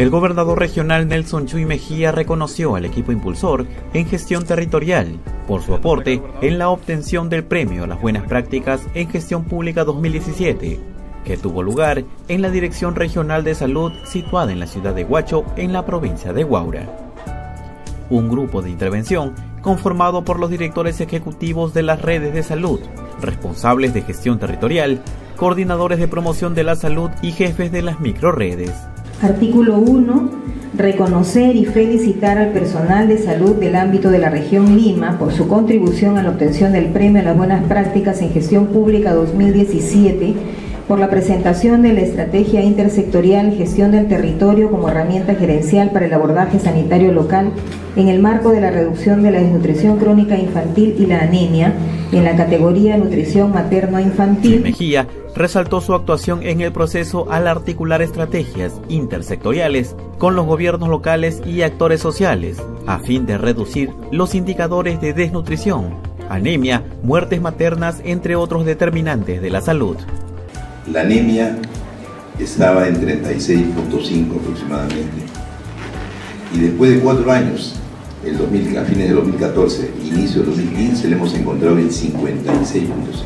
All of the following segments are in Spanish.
El gobernador regional Nelson Chuy Mejía reconoció al equipo impulsor en gestión territorial por su aporte en la obtención del premio a las buenas prácticas en gestión pública 2017, que tuvo lugar en la Dirección Regional de Salud situada en la ciudad de Huacho, en la provincia de Huaura. Un grupo de intervención conformado por los directores ejecutivos de las redes de salud, responsables de gestión territorial, coordinadores de promoción de la salud y jefes de las microredes. Artículo 1. Reconocer y felicitar al personal de salud del ámbito de la región Lima por su contribución a la obtención del premio a las buenas prácticas en gestión pública 2017 por la presentación de la estrategia intersectorial Gestión del Territorio como herramienta gerencial para el abordaje sanitario local en el marco de la reducción de la desnutrición crónica infantil y la anemia en la categoría nutrición materno-infantil. Mejía resaltó su actuación en el proceso al articular estrategias intersectoriales con los gobiernos locales y actores sociales a fin de reducir los indicadores de desnutrición, anemia, muertes maternas, entre otros determinantes de la salud. La anemia estaba en 36.5 aproximadamente, y después de 4 años, a fines de 2014, inicio de 2015, le hemos encontrado en 56.5,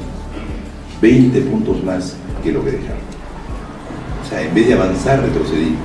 20 puntos más que lo que dejamos. O sea, en vez de avanzar, retrocedimos,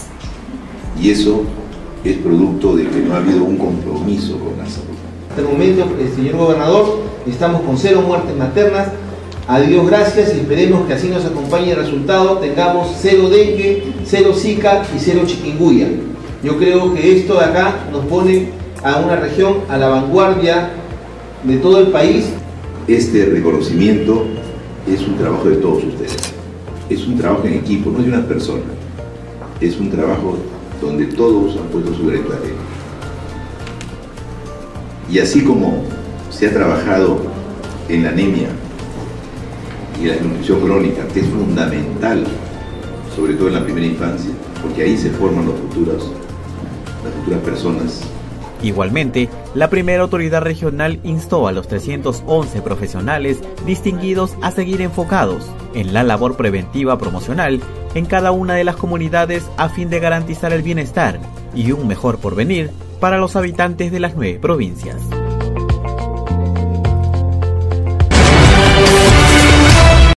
y eso es producto de que no ha habido un compromiso con la salud. Hasta el momento, señor gobernador, estamos con 0 muertes maternas. A Dios gracias, y esperemos que así nos acompañe el resultado, tengamos 0 dengue, 0 zika y 0 chikungunya. Yo creo que esto de acá nos pone a una región a la vanguardia de todo el país. Este reconocimiento es un trabajo de todos ustedes, es un trabajo en equipo, no de una persona, es un trabajo donde todos han puesto su granito de arena. Y así como se ha trabajado en la anemia y la desnutrición crónica, que es fundamental, sobre todo en la primera infancia, porque ahí se forman las futuras personas. Igualmente, la primera autoridad regional instó a los 311 profesionales distinguidos a seguir enfocados en la labor preventiva promocional en cada una de las comunidades a fin de garantizar el bienestar y un mejor porvenir para los habitantes de las 9 provincias.